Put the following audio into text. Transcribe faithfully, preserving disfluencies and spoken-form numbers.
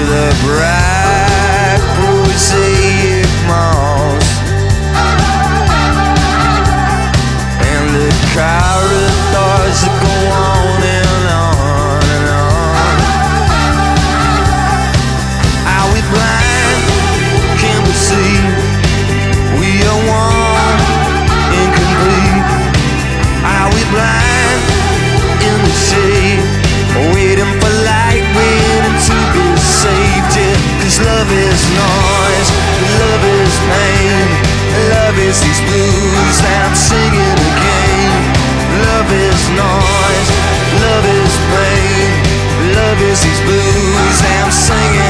the bright prosaic moss, and the corridors that go on and on and on. Are we blind? Can we see? We are one, incomplete. Are we blind in the shade, waiting for light, waiting to be saved? Yeah, 'cause love is noise, love is pain, love is these blues that I'm singing again. Love is noise, love is pain, love is these blues that I'm singing